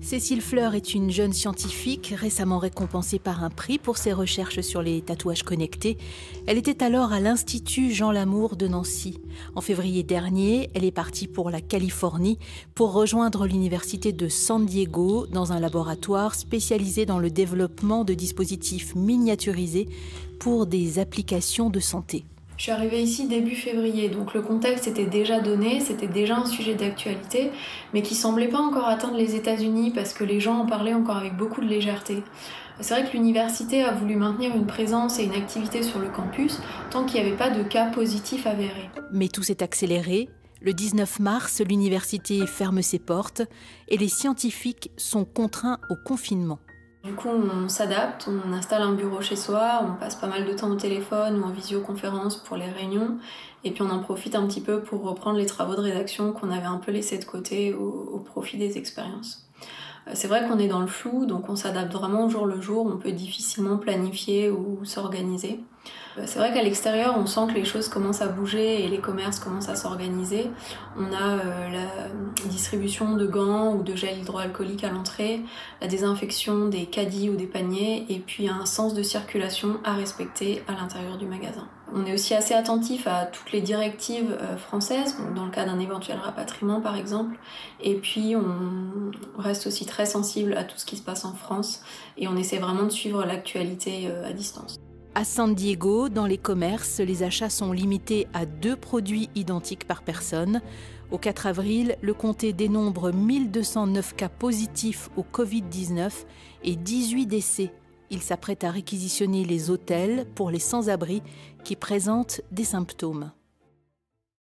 Cécile Fleur est une jeune scientifique récemment récompensée par un prix pour ses recherches sur les tatouages connectés. Elle était alors à l'Institut Jean Lamour de Nancy. En février dernier, elle est partie pour la Californie pour rejoindre l'université de San Diego dans un laboratoire spécialisé dans le développement de dispositifs miniaturisés pour des applications de santé. Je suis arrivée ici début février, donc le contexte était déjà donné, c'était déjà un sujet d'actualité, mais qui semblait pas encore atteindre les États-Unis parce que les gens en parlaient encore avec beaucoup de légèreté. C'est vrai que l'université a voulu maintenir une présence et une activité sur le campus tant qu'il n'y avait pas de cas positifs avérés. Mais tout s'est accéléré. Le 19 mars, l'université ferme ses portes et les scientifiques sont contraints au confinement. Du coup, on s'adapte, on installe un bureau chez soi, on passe pas mal de temps au téléphone ou en visioconférence pour les réunions, et puis on en profite un petit peu pour reprendre les travaux de rédaction qu'on avait un peu laissés de côté au profit des expériences. C'est vrai qu'on est dans le flou, donc on s'adapte vraiment au jour le jour, on peut difficilement planifier ou s'organiser. C'est vrai qu'à l'extérieur, on sent que les choses commencent à bouger et les commerces commencent à s'organiser. On a la distribution de gants ou de gel hydroalcoolique à l'entrée, la désinfection des caddies ou des paniers, et puis un sens de circulation à respecter à l'intérieur du magasin. On est aussi assez attentif à toutes les directives françaises, dans le cas d'un éventuel rapatriement par exemple, et puis on reste aussi très sensible à tout ce qui se passe en France, et on essaie vraiment de suivre l'actualité à distance. À San Diego, dans les commerces, les achats sont limités à 2 produits identiques par personne. Au 4 avril, le comté dénombre 1209 cas positifs au Covid-19 et 18 décès. Il s'apprête à réquisitionner les hôtels pour les sans-abri qui présentent des symptômes.